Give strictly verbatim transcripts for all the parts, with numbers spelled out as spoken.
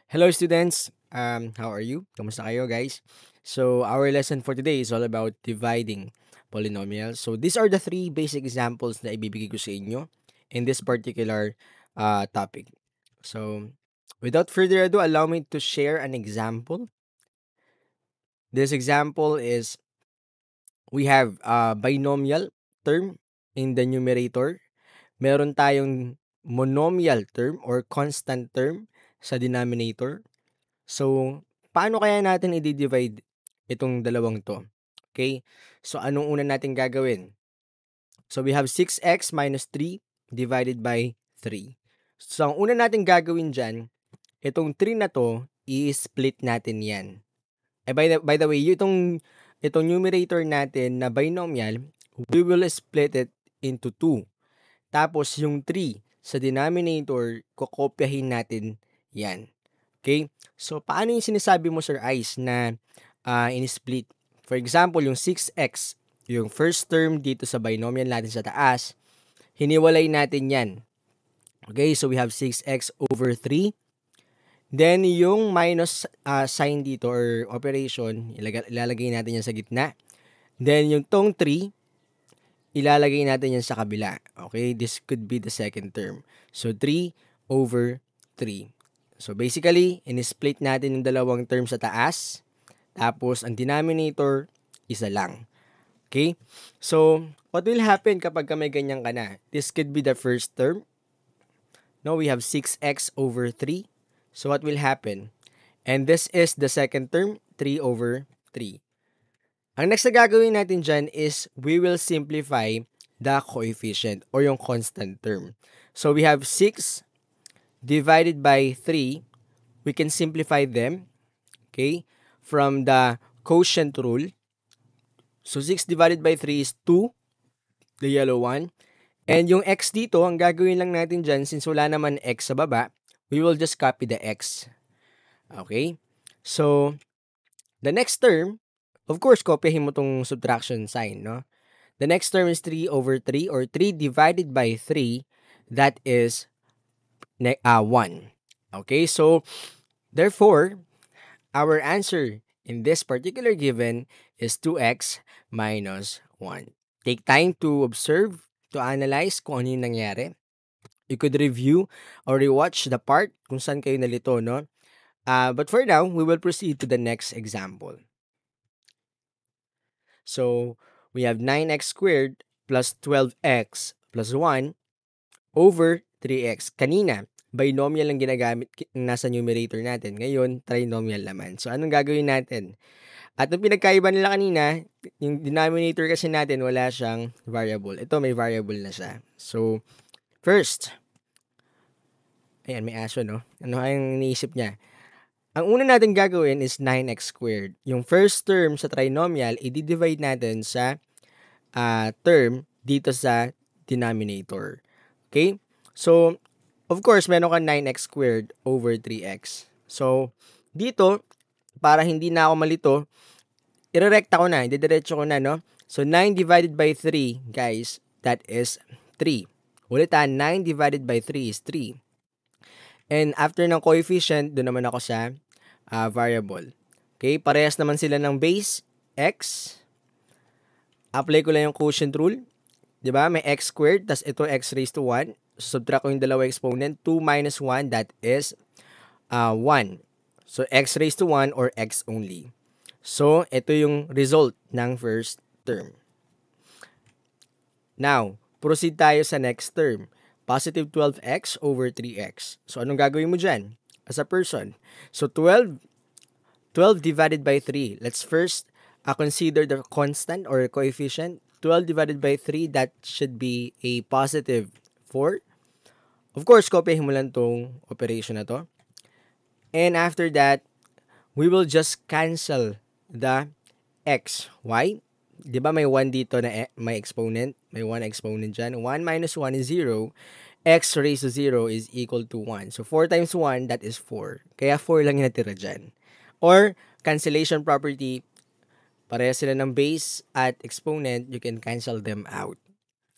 Hello students, um, how are you? Kamusta kayo guys? So our lesson for today is all about dividing polynomials. So these are the three basic examples na ibibigay ko sa inyo in this particular uh, topic. So without further ado, allow me to share an example. This example is we have a binomial term in the numerator. Meron tayong monomial term or constant term sa denominator. So, paano kaya natin i-divide itong dalawang to? Okay? So, anong una natin gagawin? So, we have six x minus three divided by three. So, ang una natin gagawin dyan, itong three na to, i-split natin yan. Eh, by the, by the way, itong, itong numerator natin na binomial, we will split it into two. Tapos, yung three sa denominator, kokopyahin natin yan. Okay? So, paano yung sinasabi mo, Sir Ice, na uh, in-split? For example, yung six x, yung first term dito sa binomial natin sa taas, hiniwalay natin yan. Okay? So, we have six x over three. Then, yung minus uh, sign dito or operation, ilag- ilalagay natin yan sa gitna. Then, yung tong three, ilalagay natin yan sa kabila. Okay? This could be the second term. So, three over three. So, basically, in-split natin yung dalawang term sa taas. Tapos, ang denominator, isa lang. Okay? So, what will happen kapag may ganyan ka na? This could be the first term. Now, we have six x over three. So, what will happen? And this is the second term, three over three. Ang next na gagawin natin dyan is we will simplify the coefficient or yung constant term. So, we have six divided by three. We can simplify them, okay, from the quotient rule. So, six divided by three is two, the yellow one. And yung x dito, ang gagawin lang natin dyan, since wala naman x sa baba, we will just copy the x. Okay? So, the next term, of course, kopyahin mo tong subtraction sign, no? The next term is three over three or three divided by three. That is uh, one. Okay? So, therefore, our answer in this particular given is two x minus one. Take time to observe, to analyze kung ano yung nangyari. You could review or rewatch the part kung saan kayo nalito, no? Uh, but for now, we will proceed to the next example. So, we have nine x squared plus twelve x plus one over three x. Kanina, binomial ang ginagamit nasa numerator natin. Ngayon, trinomial naman. So, anong gagawin natin? At ang pinagkaiba nila kanina, yung denominator kasi natin, wala siyang variable. Ito, may variable na siya. So, first, ayan, may aso, no? Ano ang iniisip niya? Ang una natin gagawin is nine x squared. Yung first term sa trinomial, i-divide natin sa uh, term dito sa denominator. Okay? So, of course, meron ka nine x squared over three x. So, dito, para hindi na ako malito, irerekta ko na, ididiretso ko na, no? So, nine divided by three, guys, that is three. Ulit ha, nine divided by three is three. And after ng coefficient, doon naman ako sa uh, variable. Okay, parehas naman sila ng base, x. Apply ko lang yung quotient rule. Diba? May x squared, tas ito x raised to one. So, subtract ko yung dalawa exponent. two minus one, that is uh, one. So, x raised to one or x only. So, ito yung result ng first term. Now, proceed tayo sa next term. Positive twelve x over three x. So, anong gagawin mo dyan as a person? So, twelve, twelve divided by three. Let's first uh, consider the constant or coefficient. twelve divided by three, that should be a positive four. Of course, kopyahin mo lang tong operation na to. And after that, we will just cancel the x. Why? Di ba may one dito na e- may exponent? May one exponent dyan. one minus one is zero. X raised to zero is equal to one. So, four times one, that is four. Kaya four lang yung natira dyan. Or, cancellation property, pareha sila ng base at exponent, you can cancel them out.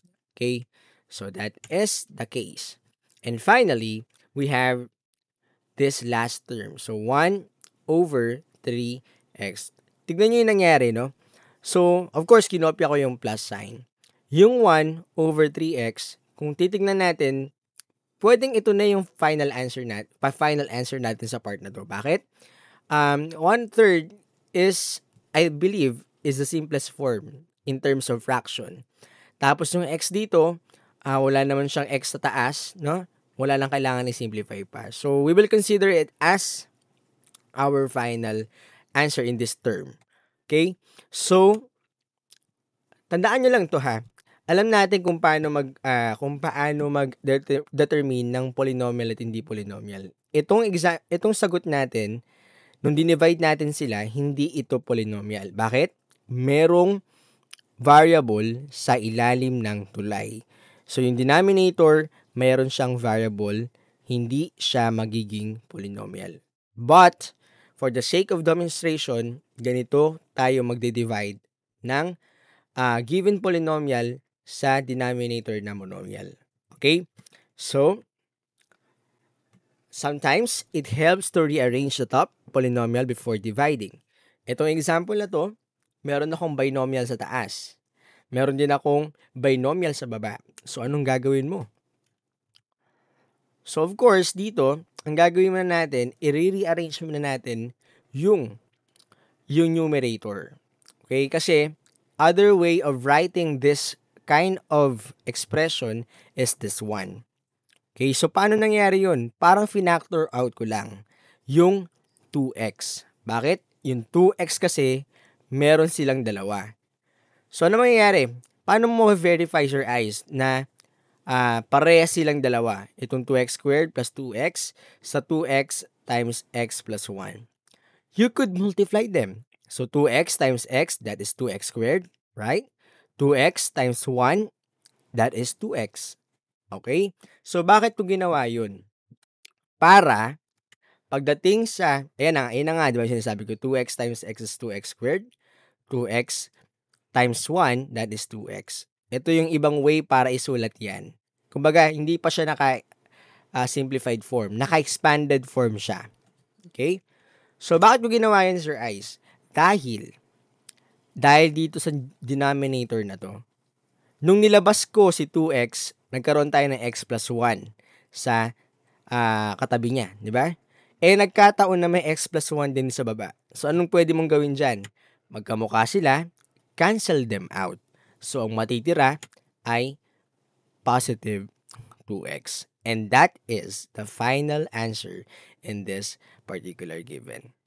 Okay? So, that is the case. And finally, we have this last term. So, one over three x. Tignan nyo yung nangyari, no? So, of course, kinopya ko yung plus sign. Yung one over three x, kung titignan natin, pwedeng ito na yung final answer nat, pa final answer natin sa part na to. Bakit? Um, one third is, I believe, is the simplest form in terms of fraction. Tapos yung x dito, ah, wala naman siyang x sa taas, no? Wala lang kailangan i-simplify pa. So, we will consider it as our final answer in this term. Okay? So, tandaan nyo lang to ha. Alam natin kung paano mag ah, kung paano mag-determine ng polynomial at hindi polynomial. Itong exa- itong sagot natin, nung dinivide natin sila, hindi ito polynomial. Bakit? Merong variable sa ilalim ng tulay. So, yung denominator, mayroon siyang variable, hindi siya magiging polynomial. But, for the sake of demonstration, ganito tayo magde-divide ng uh, given polynomial sa denominator na monomial. Okay? So, sometimes, it helps to rearrange the top polynomial before dividing. Itong example na to, meron akong binomial sa taas. Meron din akong binomial sa baba. So, anong gagawin mo? So, of course, dito, ang gagawin muna natin, i-rearrange muna natin yung, yung numerator. Okay? Kasi, other way of writing this kind of expression is this one. Okay? So, paano nangyari yun? Parang finactor out ko lang yung two x. Bakit? Yung two x kasi, meron silang dalawa. So, ano mangyayari? Paano mo verify your eyes na uh, parehas silang dalawa? Itong two x squared plus two x sa two x times x plus one. You could multiply them. So, two x times x, that is two x squared, right? two x times one, that is two x. Okay? So, bakit ko ginawa yun? Para, pagdating sa, ayan na, ayan na nga, di ba sinasabi ko, two x times x is two x squared, two x times one, that is two x. Ito yung ibang way para isulat yan. Kumbaga, hindi pa siya naka-simplified uh, form. Naka-expanded form siya. Okay? So, bakit ko ginawa yan, Sir Ice? Dahil, dahil dito sa denominator na to, nung nilabas ko si two x, nagkaroon tayo ng x plus one sa uh, katabi niya. Di ba? Eh, nagkataon na may x plus one din sa baba. So, anong pwede mong gawin dyan? Magkamukha sila, cancel them out. So, ang matitira ay positive two x. And that is the final answer in this particular given.